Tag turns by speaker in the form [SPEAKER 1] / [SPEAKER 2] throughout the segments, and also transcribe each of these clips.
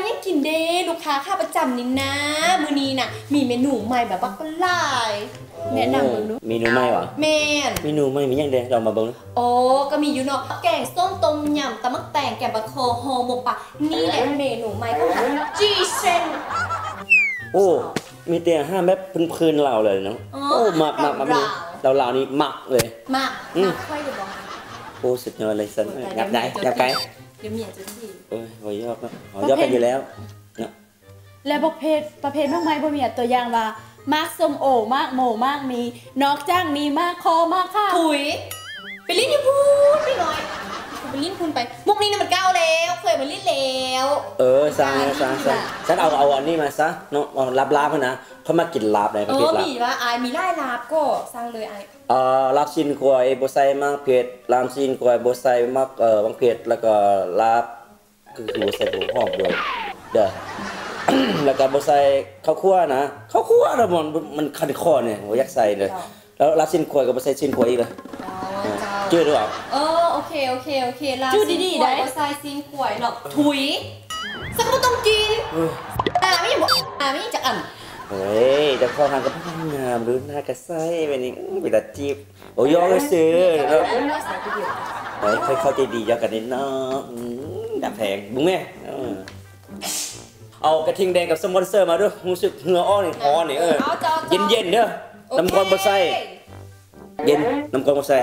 [SPEAKER 1] ยังกินเด้ลูกค้าค่าประจำนี่นะมื้อนี้น่ะมีเมนูใหม่แบบว่าก็หลายแนะนำมึงดู
[SPEAKER 2] เมนูใหม่หรอ
[SPEAKER 1] แมน
[SPEAKER 2] เมนูใหม่มีอย่างเดียวเรามาเบิ่ง
[SPEAKER 1] โอ้ก็มีอยู่เนาะแกงส้มต้มยำตำมักแตงแกงปลาโคห่อหมกปลานี่แหละเมนูใหม่ของจีเซน
[SPEAKER 2] โอ้มีแต่อาหารแบบพื้นๆเราเลยเนาะโอ้หมักเรานี่หมักเลย
[SPEAKER 1] หมักค่อยเดี๋ยวบอก
[SPEAKER 2] โอ้สุดยอดเลยสันยับไหนยับไกล
[SPEAKER 1] เดี๋ยวเมียจะที
[SPEAKER 2] โอ้ยโอ้ยยอกยอกกันอยู่แล้ว
[SPEAKER 3] และประเภทมากมายบ่มีตัวอย่างว่ามากส้มโอมากโมมากมีนอกจากนี้มากคอมากค่ะ
[SPEAKER 1] ถุยไปลิ้นอย่าพูดไม่น้อยไปลิ้นคุณไปมุกนี้นี่มันก้าวแล้วเคยมาลิ้นแล้ว
[SPEAKER 2] สร้างฉันเอาอันนี้มาซะเนาะลาบนะเขามากินลาบในประเทศลาบ
[SPEAKER 1] มีว่าไอมีไล่ลาบก็สร้างเลยไอ
[SPEAKER 2] ลาบชินกล้วยโบไซมากเผ็ดลามชินกล้วยโบไซมากบางเผ็ดแล้วก็ลาบคือโบไซหัวหอมด้วยเด้อแล้วก็โบไซข้าวคั่วนะข้าวคั่วนะมันคันคอเนี่ยผมอยากใส่เลยแล้วลาบชินกล้วยกับโบไซชินกล้วยอีกเลยชื่อหรือเปล่า
[SPEAKER 1] โอเคลาบชินกล้วยโบไซชินกล้วยเนาะถุยสักก็ต้องกินไม่อยากบอกไม่อยากจะอ่าน
[SPEAKER 2] เฮ้ยจะเข้าทางกับพนักงานหรือหน้ากระไซเป็นนี่เป็นตาจีบโอ้ยก็ซื้อแล้วเฮ้ยเข้าใจดียอกันนิดน้องดับแพงบุ้งแม่เอากระทิงแดงกับสปอนเซอร์มาด้วยรู้สึกเหงื่ออ้อนนี่คอนี่เย็นเด้อน้ำก้อนบะไซเย็นน้ำก้อนบะไซ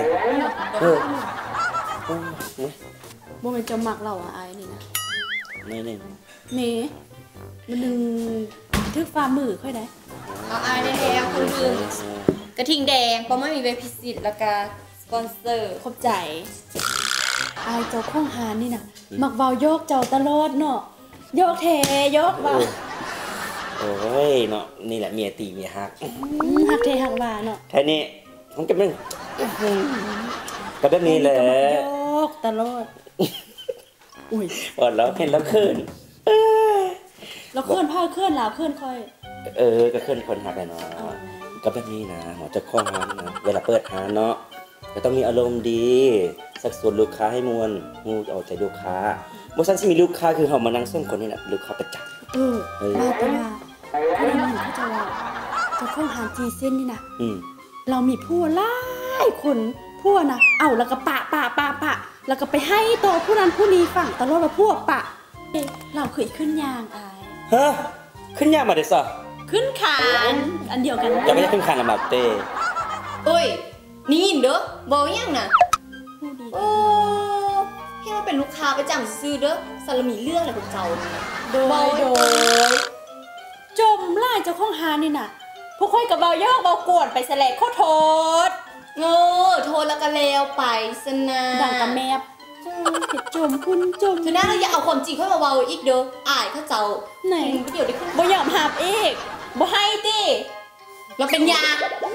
[SPEAKER 3] บ่เป็นจะหมักเราไอ้นี่นะ
[SPEAKER 2] นี่
[SPEAKER 3] มันดึงทึกฟ้ามือค่อยได้
[SPEAKER 1] เอาไอได้แล้วคุณดึงกระทิงแดงเพราะไม่มีใบพิสิทธิ์แล้วก็สปอนเซอร์
[SPEAKER 3] ขอบใจไอเจ้าข้องหานี่นะมักเบาโยกเจ้าตลอดเนาะโยกเทโยกว่า
[SPEAKER 2] โอ้ยเนาะนี่แหละเมียตีเมียหัก
[SPEAKER 3] เทหักว่าเนาะ
[SPEAKER 2] แค่นี้ผมจะมึงก็แบบนี้แหละ
[SPEAKER 3] โยกตลอด
[SPEAKER 2] อุ้ยอดแล้วเห็นแล้วคืน
[SPEAKER 3] แล้วเคลื่อนผ้าเคลื่อนลาวเคลื่อนค่อย
[SPEAKER 2] ก็เคลื่อนคนหักเลยเนาะก็แบบนี้นะหัวจะข้อร้านนะเวลาเปิดร้านเนาะก็ต้องมีอารมณ์ดีสักส่วนลูกค้าให้มูเอาใจลูกค้าบริษัทที่มีลูกค้าคือเขามานั่งส่งคนนี่แหละลูกค้าประจำ
[SPEAKER 3] ว่าแต่ว่าคนนั้นเขาจะว่าจะข้องหาจีเส้นนี่นะเรามีผู้หลายคนผู้นะเอาแล้วก็ปะแล้วก็ไปให้ตัวผู้นั้นผู้นี้ฝั่งตลอดว่าพวกปะเราเคยขึ้นยางอาย
[SPEAKER 2] ฮะขึ้นยางมาเดซ่า
[SPEAKER 3] ขึ้นขานอันเดียวกัน
[SPEAKER 2] จะไม่ได้ขึ้นขานลำบากเต้
[SPEAKER 1] เอ้ยนี่เด้อบอกยังนะโอ้ให้มาเป็นลูกค้าไปจำซื้อเด้อสารมีเรื่องอะไรกับเจ้า
[SPEAKER 3] โดยจมไล่เจ้าข้องหานี่น่ะพวกค่อยกับเบาเยอะเบากวนไปแสลกข้อโทษ
[SPEAKER 1] โทษแล้วก็แล้วไปสนา
[SPEAKER 3] ดังกับแมบจมคุณจม
[SPEAKER 1] คือน่าเราอย่าเอาความจริงเข้ามาเว้าอีกเด้ออายเขาเจ้า
[SPEAKER 3] ไหน
[SPEAKER 1] เดี๋ยวได้ขึ้น
[SPEAKER 3] บ่ยอมหับอีกบ่ให้ติ
[SPEAKER 1] เราเป็นยา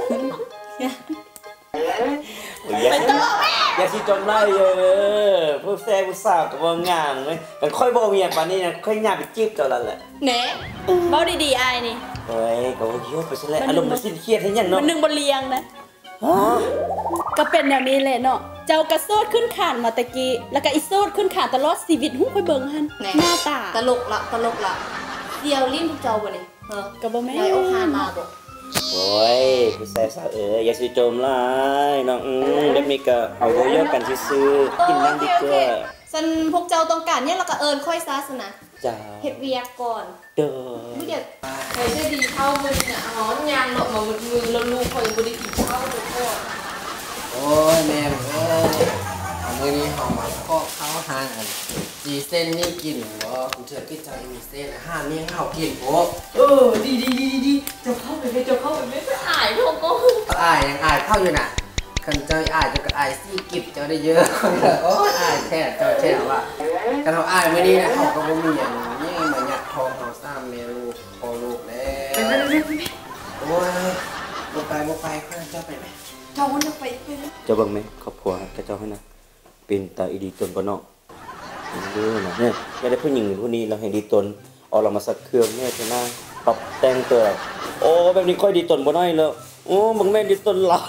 [SPEAKER 2] ไปต่อแม่อย่าสิจมไล่ผู้แซ่ผู้สาวกับว่างามเลยมันค่อยบ่เมียปานนี้นะค่อยหยาบไปจีบเจ้าแล้วแหละ
[SPEAKER 1] แหน
[SPEAKER 3] เบาดีๆอายนี่
[SPEAKER 2] เฮ้ยก็เยอะไปซะแล้วอารมณ์มันสิ้นเครียดให้ยังเนาะ
[SPEAKER 3] มันนึงบ่เลียงนะก็เป็นแบบนี้แหละเนาะเจ้ากระโซดขึ้นขานมาตะกี้แล้วก็อีโซดขึ้นขานตลอดชีวิตหุ้งค่อยเบิ่งหันหน้าตา
[SPEAKER 1] ตลกละเดียวลิ้นทุกเจ้าบ่นี่
[SPEAKER 3] ก็บ่แม่น
[SPEAKER 1] ไล่เอาหามาบ่
[SPEAKER 2] โอ้ยผู้แซ่สาวอย่าสิจมไล่น้องแบบนี้ก็เอาโยกกันซื่อๆกินน้ำดีกว่า
[SPEAKER 1] ซันพวกเจ้าต้องการเนี่ยเราก็เอิญค่อยซะสนะ
[SPEAKER 2] จ้า
[SPEAKER 1] เฮ็ดเวียกก่อน
[SPEAKER 2] เด้อ
[SPEAKER 1] มื้อเดียวใครจะดีเข้ามื้อเนี่ยหอนยางเนาะมามือแล้วลูกค่อยบ่ได้กินข้าวทุกคน
[SPEAKER 4] โอ้ยแม่มื้อนี้เฮามาก็ข้าวหางอันจีเส้นนี่กินบ่คุณเถิดพี่ใจมีเส้นอาหารนี่เฮากินโอ้
[SPEAKER 1] ดีเจ้าเข้าไปไม่อายพวกก็
[SPEAKER 4] อายยังอายเข้าอยู่น่ะคันเจ้าอายจะก็อายซี่กิบเจ้าได้เยอะโอ้ยอายแท้เจ้าแท้ว่าคันเฮาอายมื้อนี้นะเฮาก็บ่มีหยังนี่มายัดทองเฮาซ้ำแม่ลูกพอลูกแล้วโอ้ยบ่ไปค่อยเจ้าไปไหม
[SPEAKER 1] เจ้าจะไป
[SPEAKER 2] เจ้าเบิ่งไหมครอบครัวกับเจ้าให้นะเป็นตาอีดีตนบ่เนาะดูนะเนี่ยอย่าได้ผู้หญิงหรือผู้นี้เราให้ดีตนเอาเรามาสักเครื่องเนี่ยเท่านั้นปรับแต่งตัวโอ้แบบนี้ค่อยดีตนบ่น้อยแล้วโอ้มึงแม่ดีตนหล่ะ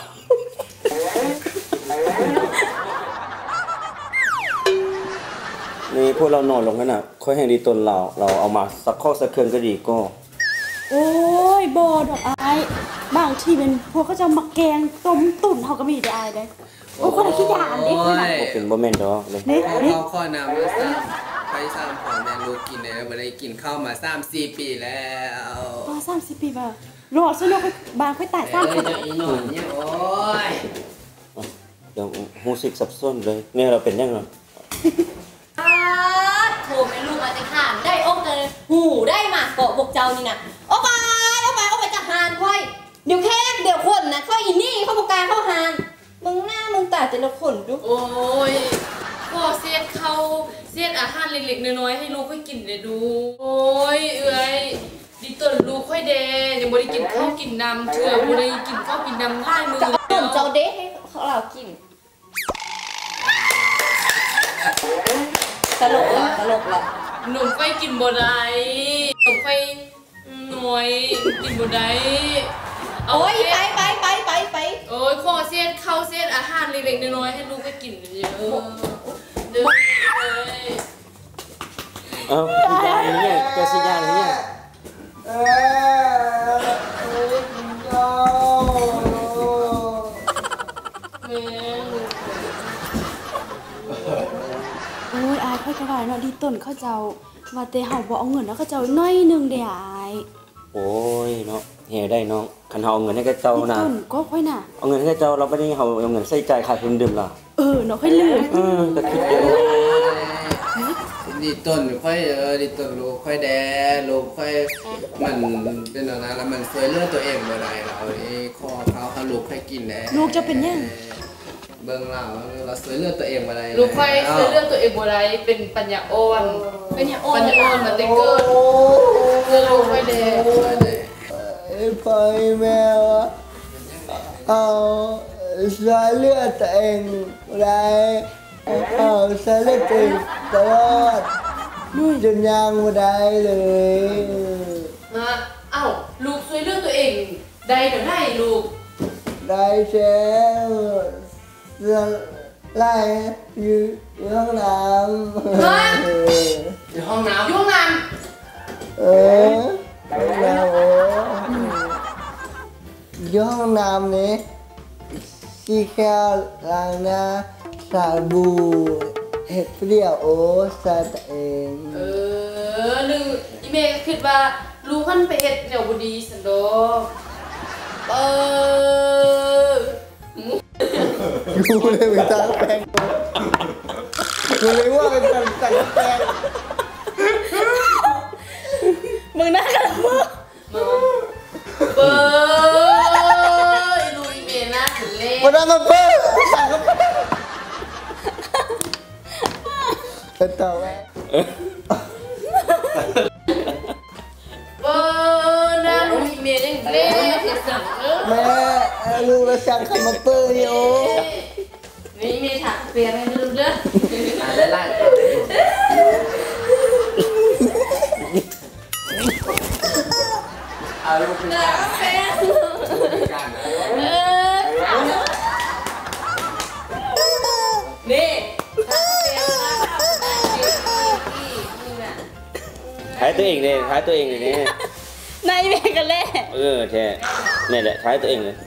[SPEAKER 2] นี่พวกเรานอนลงกันน่ะค่ค่อยแห่งดีตนเราเอามาสักข้อสักเครื่องก็ดีก็
[SPEAKER 3] โอ้ยบอดอกอายบางทีเป็นพวกเขาจะมาแกงต้มตุ๋นเขาก็มีได้อายเลยโอ้คนละขี้ยานดิคนละ
[SPEAKER 2] บ่เป็นบ่แม่นดอกเลย
[SPEAKER 3] นี่นี่
[SPEAKER 4] เอาข้อนำมาซ้ำไปซ้ำของแม่ลูกกินเลยไม่ได้กินข้าวมา3-4 ปีแล้ว
[SPEAKER 3] ต่อ30 ปีบ่รอซะเนาะบางค่อยตาย
[SPEAKER 4] เอ้ย
[SPEAKER 3] 30
[SPEAKER 4] เจ้าอีหนอนเนี่ยโอ้ย
[SPEAKER 2] เดี๋ยวรู้สึกสับสนเลยเนี่ยเราเป็นยังไง
[SPEAKER 1] โทรไปลูกมาจะขานได้อกเลยหูได้มาเกาะบกเจ้านี่นะโอ้ไปจากหานค่อยเดี๋ยวแค่เดี๋ยวคนนะค่อยอีนี่เข้าบกการเข้าหานมึงหน้ามึงตาแต่ละคนดู
[SPEAKER 5] โอ้ยพ่อเสียดเขาเสียดอาหารเล็กๆน้อยๆให้ลูกค่อยกินเลยดู โอ้ยเอ้ยดิต้นลูกค่อยเดยังบ่ได้กินข้าวกินน้ำเถื่อบ่ได้กินข้าวกินน้ำไล่มือ
[SPEAKER 1] จะเอาขนมเจ้าเด็กให้เรากินตลกเหรอ
[SPEAKER 5] หนุ่มค่อยกินบ่ได้หนุ่มค่อยน้อยกินบ่ได้
[SPEAKER 1] โอ้ยไป
[SPEAKER 5] โอ้ยขอเสียดข้าวเสียดอาหารเล็กๆน้อยๆให้ลูกค่อยกินเยอะเด้อเอ้ย
[SPEAKER 2] เอ้าสิยางนี่แกสิยางนี่
[SPEAKER 5] แม่ลูก
[SPEAKER 3] โอ้ยอายค่อยกระว่าเนาะดีต้นเขาเจ้าว่าแต่เฮาบ่เอาเงินแล้วเขาเจ้าน้อยนึงเด้อาย
[SPEAKER 2] โอ้ยเนาะแห่ได้น้องคันเฮาเอาเงินให้แกเจ้า
[SPEAKER 3] ดี
[SPEAKER 2] นะ
[SPEAKER 3] ต้นก็ค่อยน่ะ
[SPEAKER 2] เอาเงินให้แกเจ้าเราไม่ได้เอาเงินใส่ใจายค่าเครื่องดื่มล่ะ
[SPEAKER 3] เนาะค่อยลืม
[SPEAKER 2] ก็คิดเยอะ
[SPEAKER 4] ดิต้นค่อยดิต้นลูกค่อยแดลูกค่อยมันเป็นอะไรแล้วมันช่วยเลือดตัวเองบ่ได้เรานี่ข้อเขาลูกค่อยกินแน่
[SPEAKER 3] ลูกจะเป็นยัง
[SPEAKER 4] เบิ่งเราช่วยเลือดตัวเองบ่ได้
[SPEAKER 5] ลูกค่อยซื้อเรื่องตัวเองบ่ได้เป็นปัญญาอ่อนมาแต่เกิดเรื่องลูกค่อยแดง
[SPEAKER 6] ไปแมวเอาสายเลือดตัวเองไรเอาสายเลือดตัวเองตลอดจนยางไม่ได้เลย
[SPEAKER 5] เอ้าลูกช่วยเรื่องตัวเองได้เดี๋ยวได้ลูก
[SPEAKER 6] ได้แช่ไล่อยู่ห้องน้ำ
[SPEAKER 4] อยู่ห้องน้ำ
[SPEAKER 5] ยุ่งงาน
[SPEAKER 6] ห้องน้ำอยู่ห้องน้ำนี่ที่แค่ล้างหน้าสาบูเห็ดเปรี้ยวโอ้สาตัวเอง
[SPEAKER 5] หนึ่งอีเมย์ก็คิดว่าลูกมันไปเฮ็ดแนวบ่ดีสันดอก
[SPEAKER 6] กูเลยไปตั้งแปลงกูเลยว่าไปตั้งแปลง
[SPEAKER 3] มึงน่ากันบ่
[SPEAKER 5] เบอร์ลูกอีเมย์น่าถึงเล่
[SPEAKER 6] มาดังมาเปิ้ลสั่งกับเป็นต่อแม่
[SPEAKER 5] เบอร์น่าลูกอีเมย์ยังเล่เฮ็ดสั่ง
[SPEAKER 6] แม่ลูกเราสั่งขับมาเปิ้ลนี่โอ้
[SPEAKER 5] นี่เมย์ถักเปลี่ยนให้ลูกเด้อ
[SPEAKER 4] ไล่ เอาลูกเป็นการการนะ
[SPEAKER 5] นี่ถักเปลี่ยนนะนี่น่ะ
[SPEAKER 2] ท้ายตัวเองเลยท้ายตัวเองเลยนี่
[SPEAKER 3] ในแม่กันแล่
[SPEAKER 2] แช่นี่แหละท้ายตัวเองเลย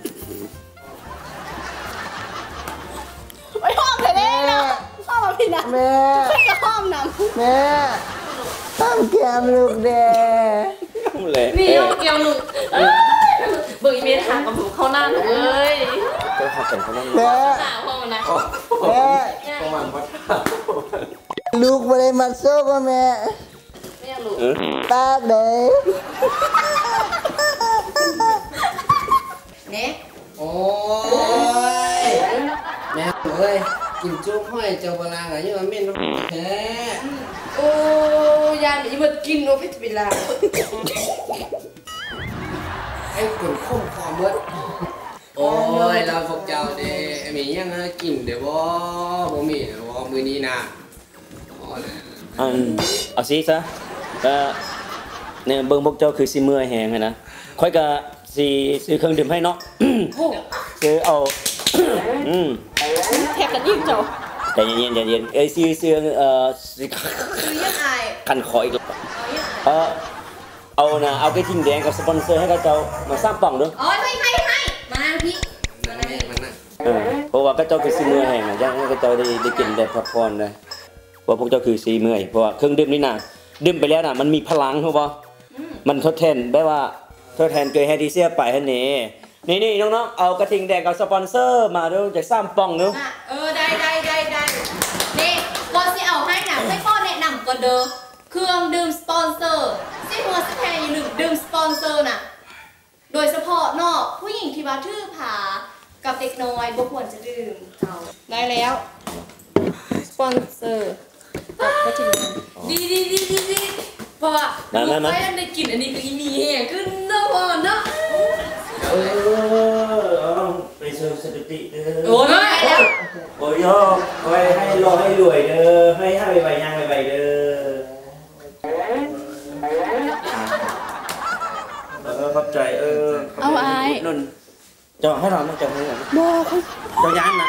[SPEAKER 3] ไปห้อมเลยเนาะห้อมมาพี่นะ
[SPEAKER 6] แม่
[SPEAKER 3] ค่อยก็ห้อมนำ
[SPEAKER 6] แม่ห้ามแกมลูกแด
[SPEAKER 2] เลย
[SPEAKER 5] นี่เอาเกี่ยวหนูเบอร์อีเมลหากับหนูเข้าหน้าหนูเลย
[SPEAKER 2] ก็หักกันเขานั่น
[SPEAKER 6] แม่
[SPEAKER 5] หาห้องนะ
[SPEAKER 6] แม่
[SPEAKER 4] ประมาณวัด
[SPEAKER 6] ลูกไม่ได้มาโซ่กับแม่
[SPEAKER 5] ไม่อยากรู้
[SPEAKER 6] ตาเด้
[SPEAKER 1] เนี่ย
[SPEAKER 4] โอ้ยแม่เอ้ยกินจุ๊บห้อยเจ้าโบราณอะยังเม่นแท้
[SPEAKER 5] โอ้ยานอีมันกินโอเพชรเวลา
[SPEAKER 4] ไอ้คนคุ้มความเบิดโอ้ยเราพวกเจ้าเด้มียังกินเดี๋ยวบ่มีบ่มื้อนี้นะอ๋อนะ
[SPEAKER 2] เอาสิซะก็เนี่ยเบิ่งพวกเจ้าคือสิเมื่อยแหงนะค่อยก็สิซื้อเครื่องดื่มให้เนาะซื้อเอา
[SPEAKER 3] แทบกันยิ่งเจ้า
[SPEAKER 2] ใจเย็นใจเย็นเอ้ยซื้อซื้อ
[SPEAKER 1] ยังไง
[SPEAKER 2] คันคออีก
[SPEAKER 1] เอายังไง
[SPEAKER 2] เอานะเอากระทิงแดงกับสปอนเซอร์ให้กับเจ้ามาสร้างป่องด้วย
[SPEAKER 1] อ๋อให้มานั่งพี่มานั่ง
[SPEAKER 4] มันน่ะ
[SPEAKER 2] เพราะว่าก็เจ้าคือซีเมื่อยแห่งนะย่างให้ก็เจ้าได้กินได้พักผ่อนเลยเพราะพวกเจ้าคือซีเมื่อยเพราะว่าเครื่องดื่มนี่นะดื่มไปแล้วนะมันมีพลังถูกป่ะมันทดแทนได้ว่าทดแทนเกยให้ดีเซียไปฮะนี่น้องๆเอากระทิงแดงกับสปอนเซอร์มาด้วยจากสร้างป่องด้วย
[SPEAKER 1] ได้นี่ก่อนที่เอาให้น่ะให้พ่อแนะนำก่อนเด้อเครื่องดื่มสปอนเซอร์ที่หัวสแพนอย่าลืมดื่มสปอนเซอร์น่ะโดยเฉพาะนอกผู้หญิงที่ว่าทื่อผากับเด็กน้อยบ่ควรจะดื่มเอาได้แล้วสปอนเซอร์ก็ถึง
[SPEAKER 5] ดีเพราะว่าลูกไปได้กินอันนี้ก็มีแห้งขึ้นเนาะพ่อเนาะ
[SPEAKER 2] ไปเสริมสถิติเด้อ
[SPEAKER 5] โอ้ยแล้ว
[SPEAKER 2] โอ้ยย่อไว้ให้รอให้รวยเด้อให้ใบย่างใบเด้อขอบใจ
[SPEAKER 3] เอาไอ้
[SPEAKER 2] นุ่นจองให้เราไม่จองให้เรา
[SPEAKER 3] บอกเขา
[SPEAKER 2] จองย่างนะ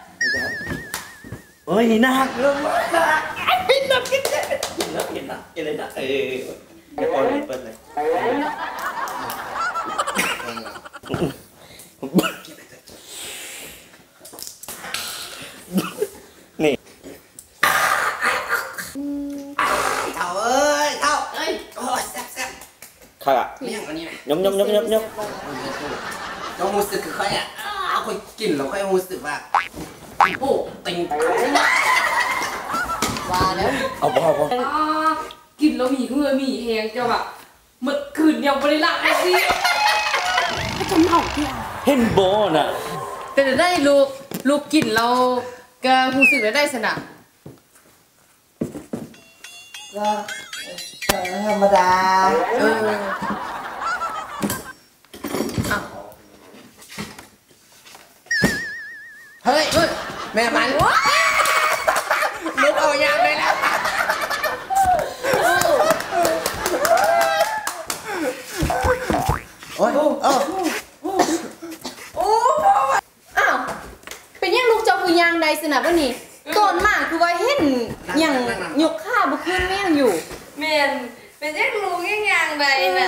[SPEAKER 2] เฮ้ยหนักเลยหนักกินนะกินเลยนะเดี๋ยวก่อนเปิดเลยนี่
[SPEAKER 4] เท่าเอ้ยเท่าเอ้ยโอ้ยแซ่บ
[SPEAKER 2] ข้า
[SPEAKER 4] เมี่ยงอันนี้
[SPEAKER 2] ยำ
[SPEAKER 4] น้องรู้สึกคือค่อยอ่ะค่อยกินแล้วค่อยรู้สึกว่าโอ้ติง
[SPEAKER 1] ว่าแล้ว
[SPEAKER 2] เอาพอ
[SPEAKER 5] กินแล้วมีแห้งจะแบบเมื่อคืนยังไม่ได้หลับเลยสิ
[SPEAKER 3] เขาจะเมาที่อ่ะ
[SPEAKER 2] เห็นโบน่ะ
[SPEAKER 5] แต่ได้ลูกกินเราก็รู้สึกได้สนะ
[SPEAKER 6] ก็ธรรมดา
[SPEAKER 4] เฮ้ยแม่มันลูกเอายางเลยนะโอ้ย
[SPEAKER 1] อ้าวเป็นยังลูกเจ้าคือยางใดสนะวะนี่ต้นมากคือว่าเห็นอย่างยกข้าบุขึ้นแม่งอยู่
[SPEAKER 5] แม่นเป็นยังลูกยังใดน่ะ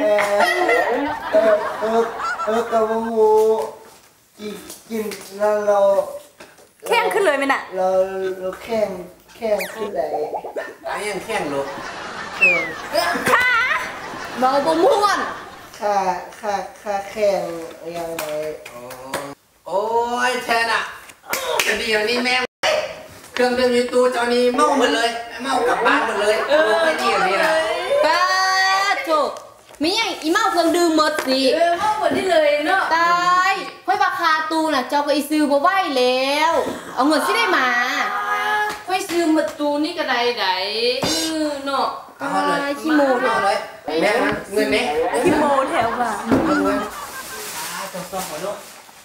[SPEAKER 6] กับหมูกินแล้วเรา
[SPEAKER 3] แข้งขึ้นเลยไหมน่ะ
[SPEAKER 6] เราแข้งขึ้นไหน
[SPEAKER 4] ยังแข้งลูก
[SPEAKER 1] ขาเบาบ่ม่วน
[SPEAKER 6] ค่าแข้งยังไง
[SPEAKER 4] โอ้ยแทนอ่ะจะดีอย่างนี้แม่เครื่องดื่มยูตูเจ้านี้เมาหมดเลยเมากลับบ้านหมดเลยไม่ดีอย่างนี้นะ
[SPEAKER 1] ป้าโถมีอย่างอีเมาเครื่องดื่มหมดสิ
[SPEAKER 5] เมาหมดที่เลยเนาะ
[SPEAKER 1] ตายค่อยว่าคาตูน่ะเจ้าก็อีซื้อบ่ไหวแล้วเอาเงินสิได้มา
[SPEAKER 5] ค่อยซื้อมาตูนี่ก็ได้เนาะ
[SPEAKER 1] ตายขี้โม
[SPEAKER 4] เลยแม่เงินนี้
[SPEAKER 3] ขี้โมแถวบ่า
[SPEAKER 4] เงินจบหัวลูก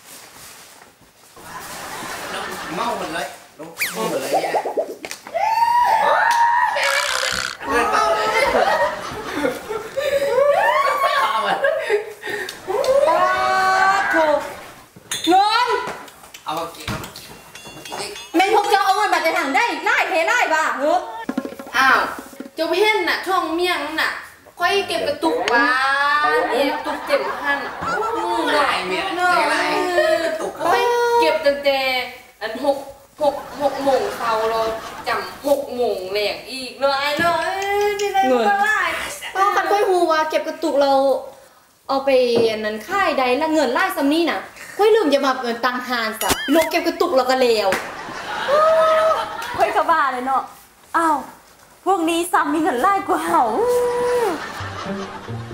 [SPEAKER 4] เมาหมดเลยลูกเมาหมดเลยเนี่ยเงินเมาเลย
[SPEAKER 1] เงิน
[SPEAKER 4] เอามากิน
[SPEAKER 1] แม่พวกเจ้าเอาเงินบัตรจะถังได้ไล่เทไล่บ่าเฮ้ย
[SPEAKER 5] อ้าวเจ้าเพ่นน่ะช่องเมี่ยงน่ะค่อยเก็บกระตุกบ้านตุกเจ็บพัน
[SPEAKER 4] ได้เมียได้
[SPEAKER 5] ตุกค่อยเก็บตั้งแต่อัน6 โมงเช้าเราจำ6 โมงแหลกอีกเนาะไอ้เนาะที่ได้ก็ได้
[SPEAKER 1] ป้าคันค่อยฮูว่าเก็บกระตุกเราเอาไปอันนั้นค่ายใดละเงินไล่ซัมนี่น่ะค่อยลืมจะมาเป็นตังหานซะโลเก็บกระตุกเราก็เลว
[SPEAKER 3] ค่อยกระบ้าเลยเนาะอ้าวพวกนี้ซ้ำมีเงินไล่กว่าเห่า